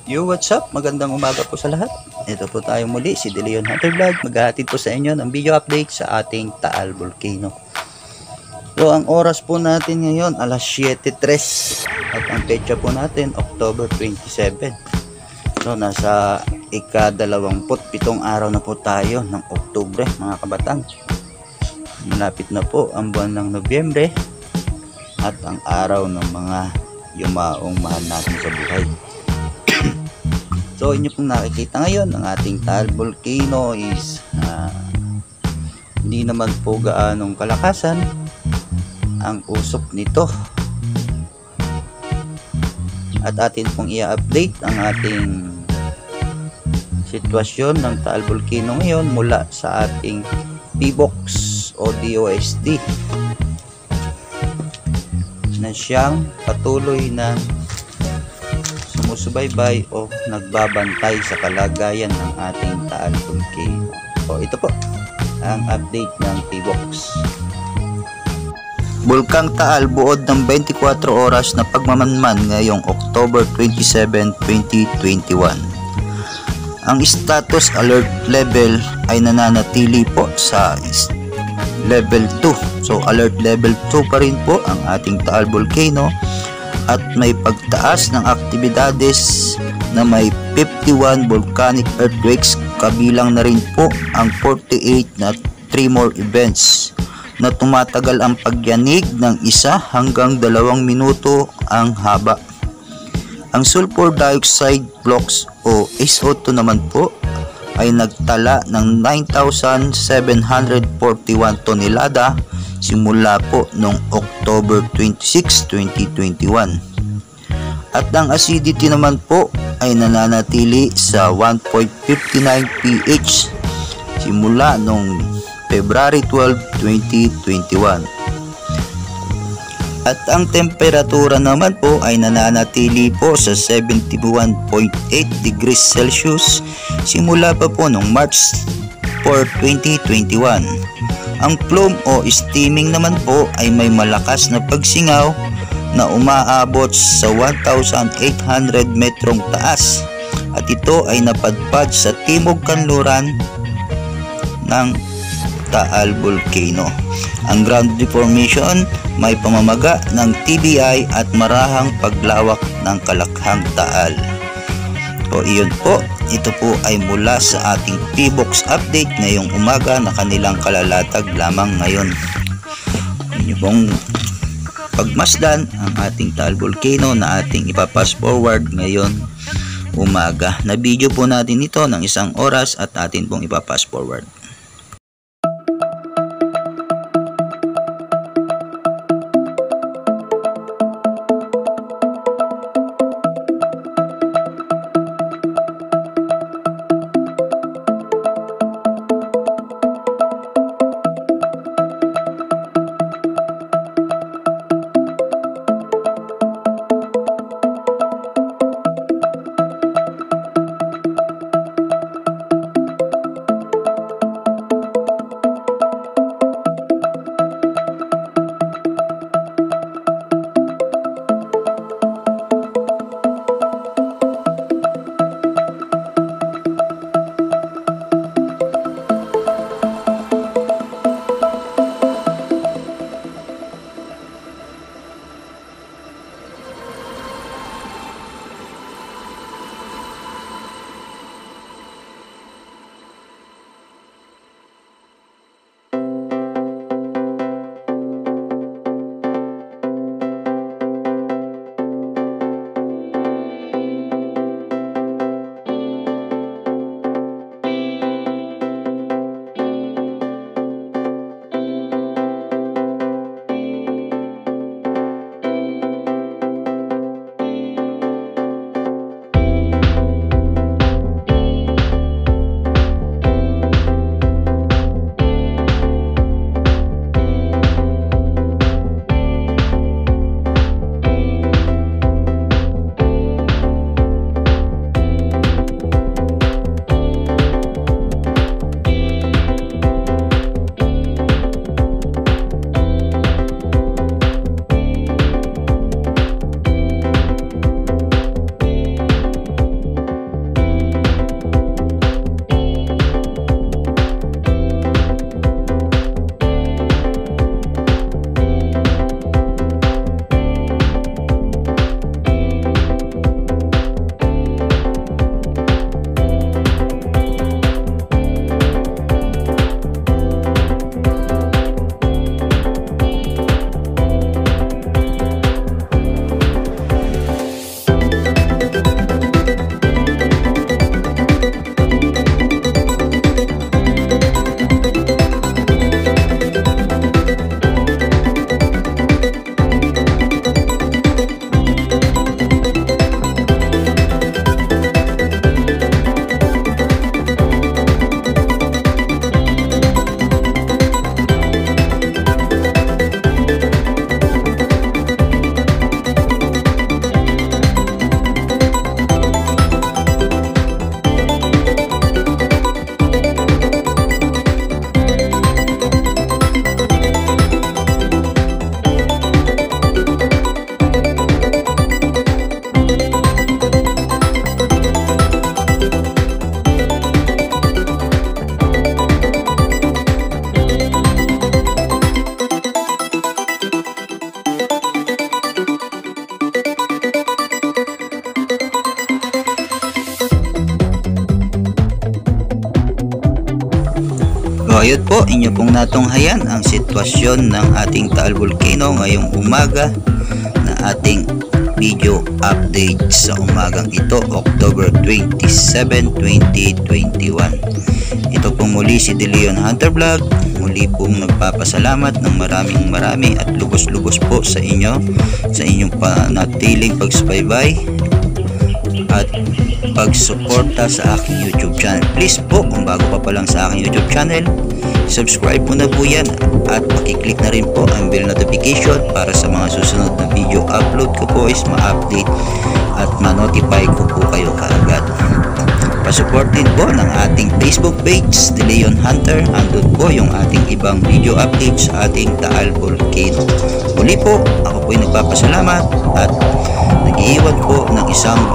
Yo, what's up? Magandang umaga po sa lahat. Ito po tayo muli, si De Leon Hunter Vlog. Maghahatid po sa inyo ng video update sa ating Taal Volcano. So, ang oras po natin ngayon, alas 7:03. At ang petsa po natin, October 27. So, nasa ika-27 araw na po tayo ng Oktubre, mga kabatang. Malapit na po ang buwan ng Nobyembre at ang araw ng mga yumaong mahal natin sa buhay. So inyo pong nakikita ngayon, ang ating Taal Volcano is hindi naman po gaanong kalakasan ang usok nito. At atin pong i-update ang ating sitwasyon ng Taal Volcano ngayon mula sa ating PBOX o DOST na siyang patuloy na sumusubaybay o nagbabantay sa kalagayan ng ating Taal Volcano. O ito po ang update ng PBOX. Bulkang Taal buod ng 24 oras na pagmamanman ngayong October 27, 2021. Ang status alert level ay nananatili po sa level 2. So alert level 2 pa rin po ang ating Taal Volcano. At may pagtaas ng aktibidades na may 51 volcanic earthquakes, kabilang na rin po ang 48 na tremor events na tumatagal ang pagyanig ng 1 hanggang 2 minuto ang haba. Ang sulfur dioxide blocks o SO2 naman po ay nagtala ng 9,741 tonelada simula po noong October 26, 2021. At ang acidity naman po ay nananatili sa 1.59 pH simula noong February 12, 2021. At ang temperatura naman po ay nananatili po sa 71.8 degrees Celsius simula pa po noong March 4, 2021. Ang plume o steaming naman po ay may malakas na pagsingaw na umaabot sa 1,800 metrong taas at ito ay napadpad sa timog kanluran ng Taal Volcano. Ang ground deformation may pamamaga ng TBI at marahang paglawak ng Kalakhang Taal. O iyon po, ito po ay mula sa ating PBOX update ngayong umaga na kanilang kalalatag lamang ngayon. Inyo pong pagmasdan ang ating Taal Volcano na ating ipapass forward ngayon umaga. Na video po natin ito ng 1 oras at atin pong ipapass forward. Ngayon po, inyo pong natunghayan ang sitwasyon ng ating Taal Volcano ngayong umaga na ating video update sa umagang ito, October 27, 2021. Ito pong muli si De Leon Hunter Vlog. Muli pong nagpapasalamat ng marami at lubos-lubos po sa inyo sa inyong panatiling pagsubaybay at pagsuporta sa aking YouTube channel. Please po, kung bago pa lang sa aking YouTube channel, subscribe po na po yan at pakiclick na rin po ang bell notification para sa mga susunod na video upload ko po is ma-update at ma-notify ko po kayo kaagad. Pasupport din po ng ating Facebook page, De Leon Hunter. Andun po yung ating ibang video updates sa ating Taal Volcano. Muli po, ako po ay nagpapasalamat at nag-iiwan po ng isang